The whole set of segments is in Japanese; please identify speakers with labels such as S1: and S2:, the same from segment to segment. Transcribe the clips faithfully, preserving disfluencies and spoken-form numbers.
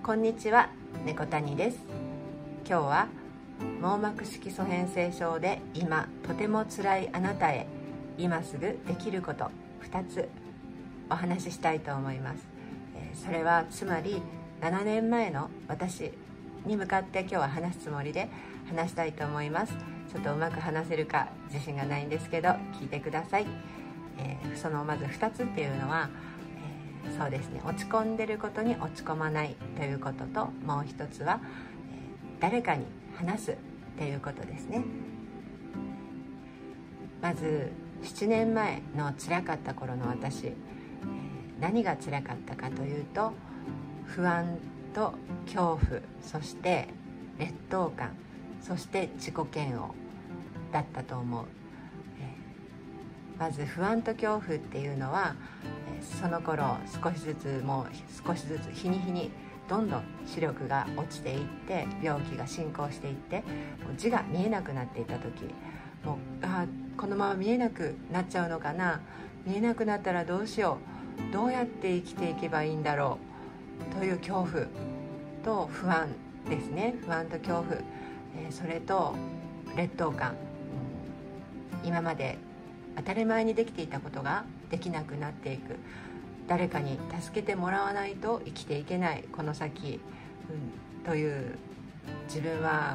S1: こんにちは、猫谷です。今日は網膜色素変性症で今とても辛いあなたへ、今すぐできることふたつお話ししたいと思います。えー、それはつまりななねんまえの私に向かって今日は話すつもりで話したいと思います。ちょっとうまく話せるか自信がないんですけど聞いてください。えー、そのまずふたつっていうのは、えー、そうですね、落ち込んでることに落ち込まないということと、もう一つは、えー、誰かに話すっていうことですね。まずななねんまえの辛かった頃の私、えー、何が辛かったかというと、不安と恐怖、そして劣等感、そして自己嫌悪だったと思う。えー、まず不安と恐怖っていうのは、えー、その頃少しずつもう少しずつ日に日にどんどん視力が落ちていって、病気が進行していって、もう字が見えなくなっていた時、もうあこのまま見えなくなっちゃうのかな、見えなくなったらどうしよう、どうやって生きていけばいいんだろうという恐怖と不安ですね。不安と恐怖、えー、それと劣等感、うん、今まで当たり前にできていたことができなくなっていく、誰かに助けてもらわないと生きていけないこの先、うん、という自分は、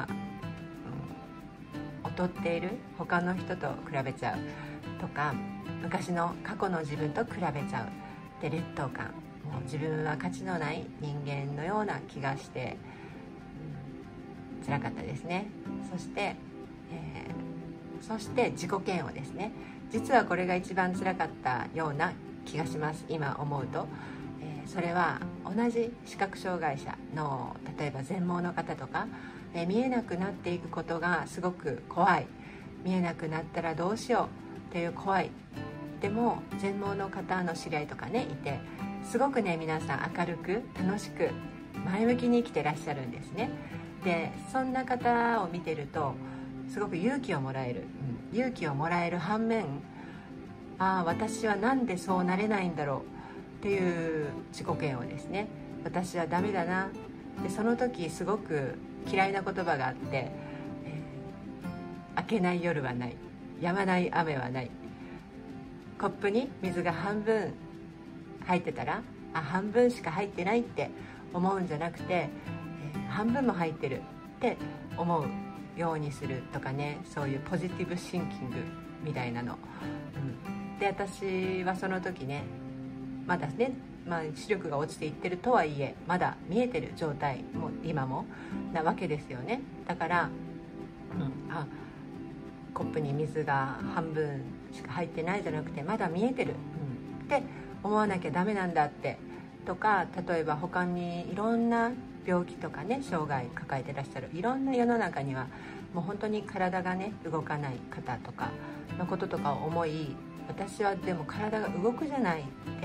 S1: うん、劣っている他の人と比べちゃうとか、昔の過去の自分と比べちゃうで、劣等感、もう自分は価値のない人間のような気がして、うん、辛かったですね。そして、えー、そして自己嫌悪ですね。実はこれが一番辛かったような気がします、今思うと。えー、それは同じ視覚障害者の、例えば全盲の方とか、えー、見えなくなっていくことがすごく怖い、見えなくなったらどうしようっていう怖い。でも全盲の方の知り合いとかねいて、すごくね皆さん明るく楽しく前向きに生きてらっしゃるんですね。でそんな方を見てるとすごく勇気をもらえる、うん、勇気をもらえる反面、ああ私はなんでそうなれないんだろうっていう自己嫌悪ですね。私はダメだな。でその時すごく嫌いな言葉があって、えー、明けない夜はない、止まない雨はない。コップに水が半分入ってたら、あ半分しか入ってないって思うんじゃなくて、えー、半分も入ってるって思うようにするとかね、そういうポジティブシンキングみたいなの、うん、で私はその時ねまだね、まあ、視力が落ちていってるとはいえまだ見えてる状態も今もなわけですよね。だから、うん、あコップに水が半分しか入ってないじゃなくてまだ見えてる、うん、って思わなきゃダメなんだってとか、例えば他にいろんな病気とかね障害抱えてらっしゃるいろんな世の中にはもう本当に体がね動かない方とかのこととかを思い、私はでも体が動くじゃないって、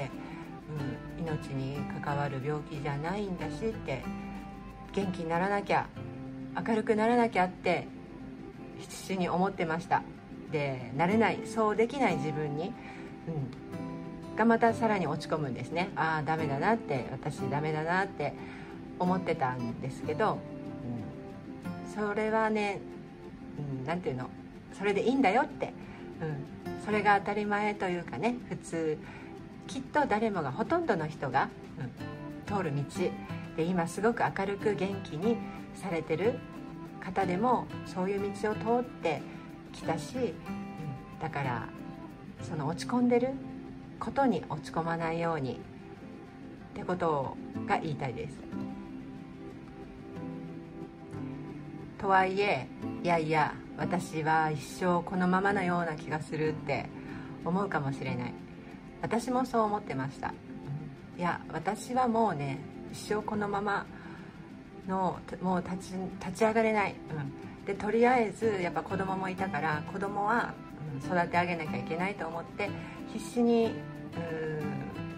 S1: うん、命に関わる病気じゃないんだしって、元気にならなきゃ明るくならなきゃって必死に思ってました。でなれない、そうできない自分に、うん、がまたさらに落ち込むんですね。ああダメだなって、私ダメだなって思ってたんですけど、うん、それはね、うん、なんていうの、それでいいんだよって、うん、それが当たり前というかね、普通きっと誰もがほとんどの人が、うん、通る道で、今すごく明るく元気にされてる方でもそういう道を通ってきたし、うん、だからその落ち込んでることに落ち込まないようにってことが言いたいです。とはいえ、いやいや私は一生このままなような気がするって思うかもしれない。私もそう思ってました。いや私はもうね一生このままのもう立ち、立ち上がれない、うん、でとりあえずやっぱ子供もいたから子供は、うん、育て上げなきゃいけないと思って必死に、うん、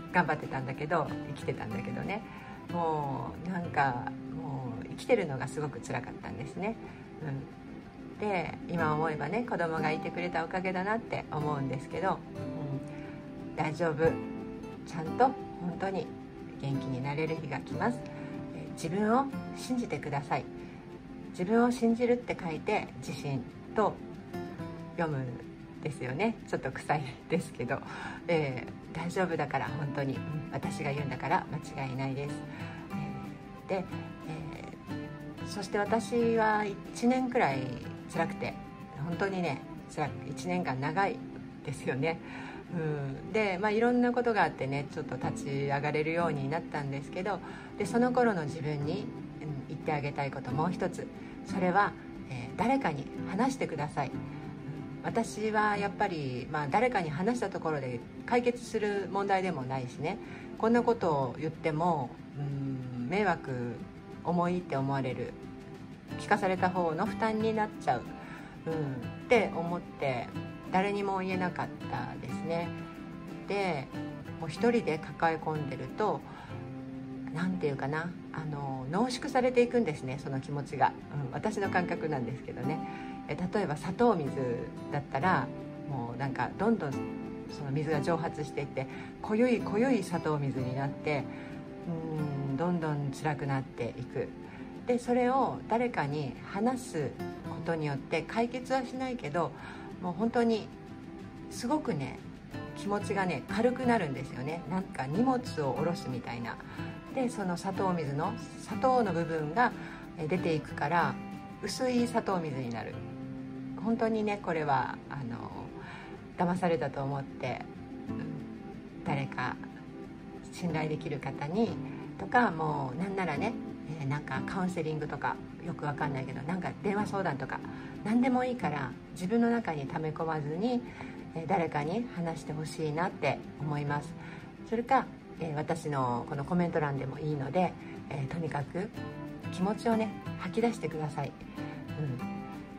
S1: 頑張ってたんだけど、生きてたんだけどね、もうなんかもう生きてるのがすごく辛かったんですね、うん、で今思えばね子供がいてくれたおかげだなって思うんですけど、うん、大丈夫、ちゃんと本当に元気になれる日が来ます。 自分を信じてください。自分を信じるって書いて自信と読むんですよね。ちょっと臭いですけど、えー、大丈夫だから、本当に、うん、私が言うんだから間違いないです。えー、で、えー、そして私はいちねんくらい辛くて、本当にね辛くていちねんかん長いですよね。うん、で、まあ、いろんなことがあってね、ちょっと立ち上がれるようになったんですけど、でその頃の自分に、うん、言ってあげたいこともう一つ、それは、えー、誰かに話してください。私はやっぱり、まあ、誰かに話したところで解決する問題でもないしね、こんなことを言っても、うん、迷惑重いって思われる、聞かされた方の負担になっちゃう、うん、って思って誰にも言えなかったですね。でもう一人で抱え込んでると、なんていうかな、あの濃縮されていくんですね、その気持ちが、うん、私の感覚なんですけどね。え例えば砂糖水だったら、もうなんかどんどんその水が蒸発していって濃ゆい濃ゆい砂糖水になって、うーんどんどん辛くなっていく。でそれを誰かに話すことによって解決はしないけど、もう本当にすごくね気持ちがね軽くなるんですよね。なんか荷物を下ろすみたいな。でその砂糖水の砂糖の部分が出ていくから薄い砂糖水になる。本当にねこれはあの騙されたと思って、誰か信頼できる方にとか、もうなんならね、えー、なんかカウンセリングとかよくわかんないけど、なんか電話相談とか何でもいいから自分の中に溜め込まずに、えー、誰かに話してほしいなって思います。それか、えー、私のこのコメント欄でもいいので、えー、とにかく気持ちをね吐き出してください。うん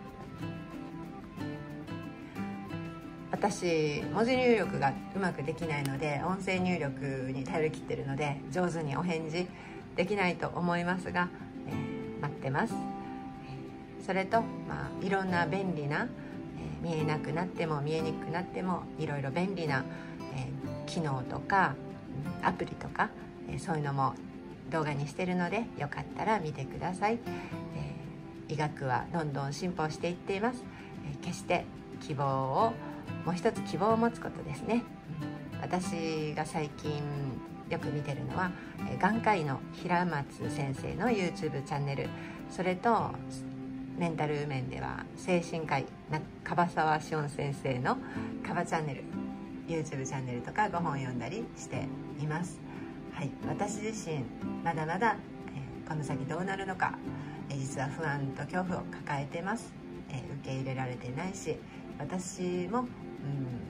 S1: 私文字入力がうまくできないので、音声入力に頼り切ってるので上手にお返事できないと思いますが、えー、待ってます。それと、まあ、いろんな便利な、えー、見えなくなっても見えにくくなってもいろいろ便利な、えー、機能とかアプリとか、えー、そういうのも動画にしてるので、よかったら見てください。えー、医学はどんどん進歩していっています。えー、決して希望をもう一つ希望を持つことですね。私が最近よく見てるのは眼科医の平松先生の YouTube チャンネル、それとメンタル面では精神科医樺沢志音先生のカバチャンネル YouTube チャンネルとかご本読んだりしています。はい、私自身まだまだ、えー、この先どうなるのか、えー、実は不安と恐怖を抱えてます。えー、受け入れられてないし、私も、うん、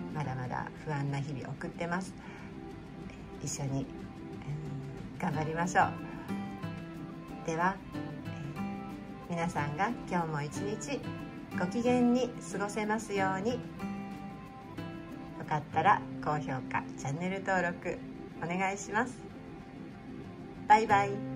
S1: まだまだ不安な日々を送ってます。一緒に、うん、頑張りましょう。では、えー、皆さんが今日も一日ご機嫌に過ごせますように。よかったら高評価、チャンネル登録お願いします。バイバイ。